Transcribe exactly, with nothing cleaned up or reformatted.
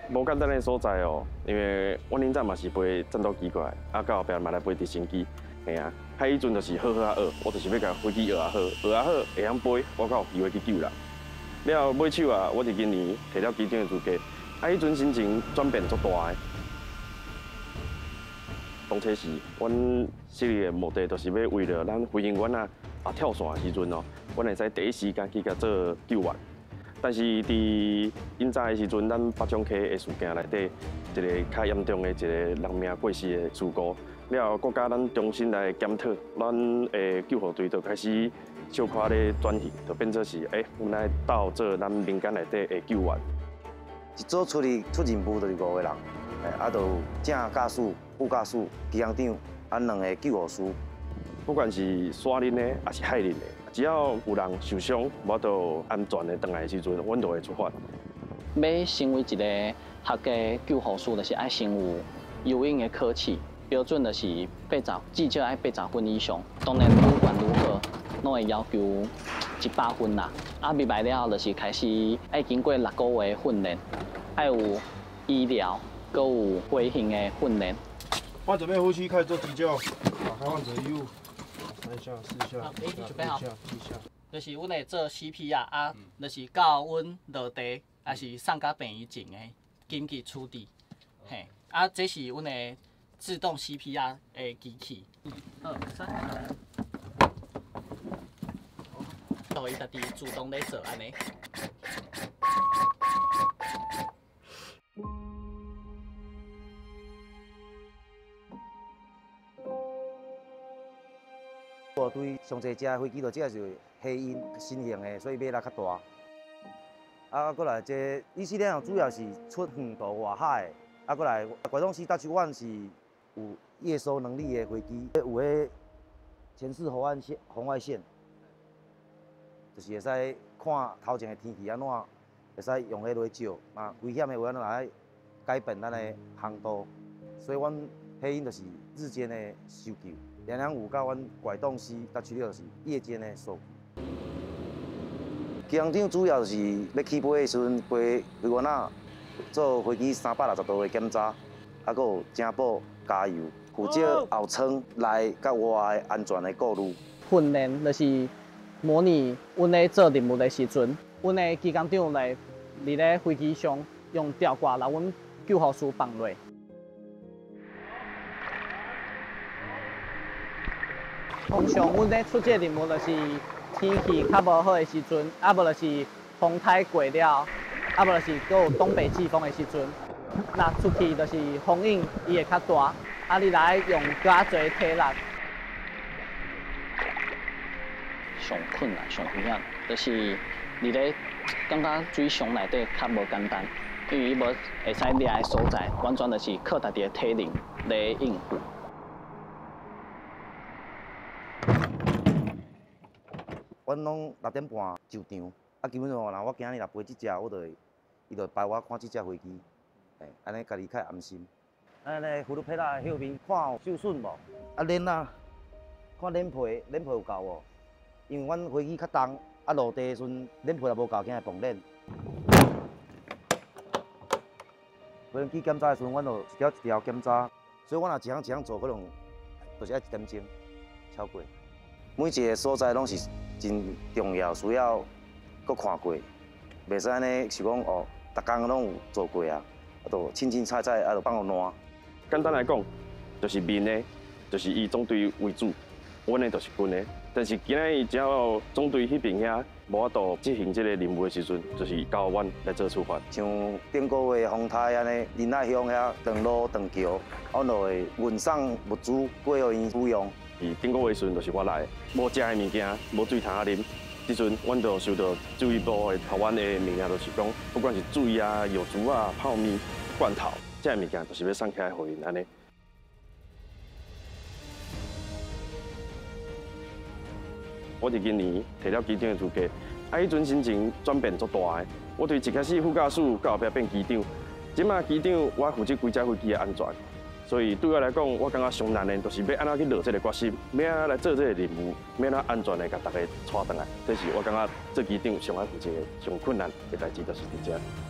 无简单的所在哦，因为我恁早嘛是飞战斗机过来，啊到后壁嘛来飞直升机，嘿啊，海迄阵就是好好啊学，我就是要甲飞机学啊好，学啊好会晓飞，我才有机会去救人。了买手啊，我伫今年摕了机长的资格，啊迄阵心情转变足大的。当初是阮设立的目的，就是要为了咱飞行员啊啊跳伞的时阵哦，阮会使第一时间去甲做救援。 但是伫因早的时阵，咱北中溪的事件内底，一个较严重的一个人命过世的事故，了国家咱重新来检讨，咱的救护队就开始小可咧转型，就变做是诶，阮来到做咱民间内底的救援。 一组出去出任务就是五个人，诶，啊，就有正驾驶、副驾驶、机航长，啊两个救护师。 不管是山林的，还是海林的。 只要有人受伤，我都安全的回来的时阵，阮就会出发。 要成为一个合格救护士，就是爱先有游泳的考试，标准就是八十，至少爱八十分以上。当然，愈悬愈好，拢会要求一百分啦。啊，入来了就是开始爱经过六个月的训练，还有医疗，搁有飞行的训练。 患者备呼吸，开始做急救，打开患者的衣物。 三下、四下、 好， 五下、 准备好。 六下、七下。 就是阮会做 C P R 啊，就是到阮落地，还是送到病院前的紧急处置。嘿，啊，这是阮的自动 C P R 的机器。二三。就伊家己自动咧做安尼。 部队上侪只飞机，就只是黑鹰新型的，所以马力较大。啊，过来这以色列主要是出远途外海的，啊，过来怪东西搭出湾是有夜收能力的飞机，有迄前视红外线，红外线，就是会使看头前的天气安怎，会使用迄落照，嘛危险的话，咱来改变咱的航道，所以阮黑鹰就是日间的搜救。 两两五到阮怪洞溪搭出了是夜间的搜救。机航长主要是要起飞的时阵，飞飞员仔做飞机三百六十度的检查，啊，还有正保加油，负责后舱内甲外的安全的顾虑。 训练就是模拟阮咧做任务的时阵，阮的机工长来伫咧飞机上用吊挂来阮救护士放落。 通常，阮咧出这任务就是天气较无好的时阵，啊无就是风台过了，啊无就是搁有东北季风的时阵。那出去就是风影伊会较大，啊你来用较侪体力。上困难、上危险，就是伫咧感觉水上内底较无简单，因为伊无会使掠的所在，完全就是靠家己的体能来应付。 阮拢六点半就场，啊，基本上若我今日若飞即只，我就会，伊就陪我看即只飞机，诶，安尼家己较安心。安尼扶着皮拉后面看有受损无？啊，链啊，看链皮，链皮有够无？因为阮飞机较重，啊落地的时阵链皮若无够，惊会崩链。无人机检查的时阵，阮就一条一条检查，所以我若一项一项做，可能就是爱一点钟超过。每一个所在拢是。 真重要，需要搁看过，袂使安尼是讲哦，逐工拢有做过啊，啊，都凊凊彩彩，啊，就放互烂。 简单来讲，就是民的，就是以总队为主，阮的就是军的。但是今仔日只要总队迄边遐无法度执行这个任务的时阵，就是交阮来做处罚。 像顶个月风台安尼，林海乡遐长路长桥，阮就会运送物资过互因使用。 伊顶个月时阵，就是我来，无食的物件，无水通啉，即阵阮就收到救援部的台湾的命令，就是讲，不管是水啊、药珠啊、泡面、罐头，这物件就是要送起来互因安尼。我伫今年摕了机长的资格，啊，迄阵心情转变足大的。我对一开始副驾驶到后壁变机长，即马机长我负责规只飞机的安全。 所以对我来讲，我感觉上难的，就是要安怎去落这个决心，要安怎来做这个任务，要安怎安全的甲大家带回来。这是我感觉做机长上爱负责的、上困难的代志，就是伫这。